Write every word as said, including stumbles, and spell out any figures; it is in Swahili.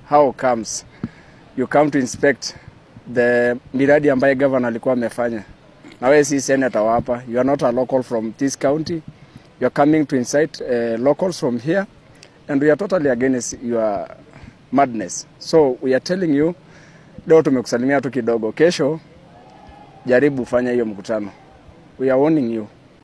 how comes you come to inspect the miradi ambaye governor alikuwa amefanya. Na wewe si senator hapa, you are not a local from this county. You are coming to incite uh, locals from here, and we are totally against your madness. So we are telling you, leo tumekusalimia tu kidogo, kesho jaribu fanya hiyo mkutano. We are warning you.